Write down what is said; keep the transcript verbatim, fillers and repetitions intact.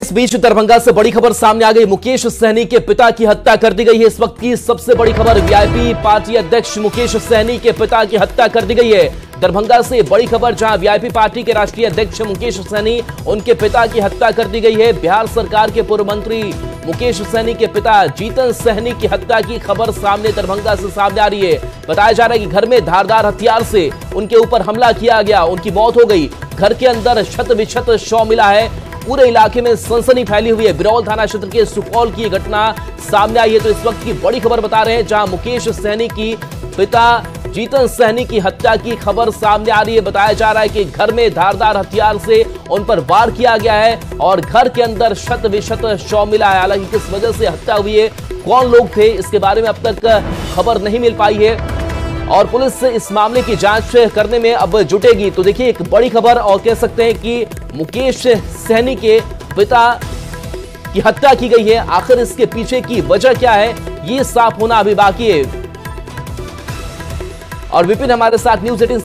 इस बीच दरभंगा से बड़ी खबर सामने आ गई। मुकेश सहनी के पिता की हत्या कर दी गई है। इस वक्त की सबसे बड़ी खबर, वीआईपी पार्टी अध्यक्ष मुकेश सहनी के पिता की हत्या कर दी गई है। दरभंगा से बड़ी खबर, जहां वीआईपी पार्टी के राष्ट्रीय अध्यक्ष मुकेश सहनी, उनके पिता की हत्या कर दी गई है। बिहार सरकार के पूर्व मंत्री मुकेश सहनी के पिता जीतन सहनी की हत्या की खबर सामने दरभंगा से सामने आ रही है। बताया जा रहा है कि घर में धारदार हथियार से उनके ऊपर हमला किया गया, उनकी मौत हो गई। घर के अंदर क्षत विक्षत शव मिला है। पूरे इलाके में सनसनी फैली हुई है। बिरौल थाना क्षेत्र के सुपौल की घटना सामने आई है। तो इस वक्त की बड़ी खबर बता रहे हैं, जहां मुकेश सहनी की पिता जीतन सहनी की हत्या की खबर सामने आ रही है। बताया जा रहा है कि घर में धारदार हथियार से उन पर वार किया गया है और घर के अंदर शत विशत शव मिला है। हालांकि किस वजह से हत्या हुई है, कौन लोग थे, इसके बारे में अब तक खबर नहीं मिल पाई है और पुलिस इस मामले की जांच करने में अब जुटेगी। तो देखिए, एक बड़ी खबर और कह सकते हैं कि मुकेश सहनी के पिता की हत्या की गई है। आखिर इसके पीछे की वजह क्या है, ये साफ होना अभी बाकी है। और विपिन हमारे साथ न्यूज़ एटीन